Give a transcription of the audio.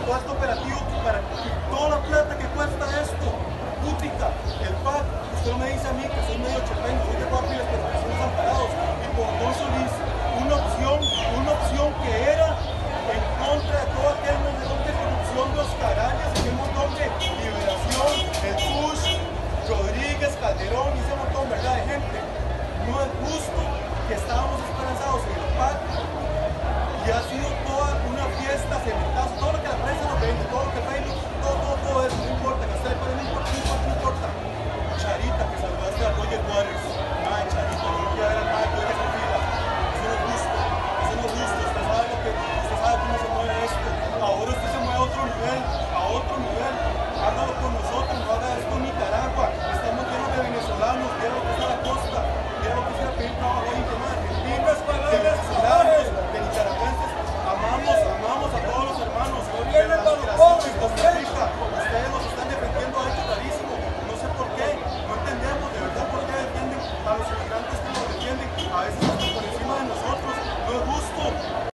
todo este operativo para toda la plata que cuesta esto, putica, el PAC, usted no me dice a mí que soy medio chepengo, soy de Guapiles, pero que son desamparados, y por Don Solís, una opción que era en contra de todo aquel montón de corrupción de Oscar Arias, aquel montón de Liberación, el Push, Rodríguez, Calderón, y ese montón, ¿verdad?, de gente. No es justo que estábamos esperanzados en el PAC y ha sido toda una fiesta, cementazo, todo lo que la prensa nos vende, todo lo que Facebook, todo eso, no importa, que a usted le parece, no importa. Charita, que saludaste a Roger Waters. Ay, Charita, yo no quiero ver al Mike, yo esa fila. Eso no es justo, usted sabe cómo se mueve esto. Ahora usted se mueve a otro nivel, hágalo con nosotros, no haga esto en Nicaragua. Estamos llenos de venezolanos, mira lo que es a la costa, mira lo que es ir a pedir trabajo ahí, de argentinos, de venezolanos, de nicaragüenses. Amamos a todos los hermanos, de la migración en Costa Rica. Ustedes nos están defendiendo, ha hecho clarísimo. No sé por qué, no entendemos de verdad por qué defienden a los inmigrantes que nos defienden. A veces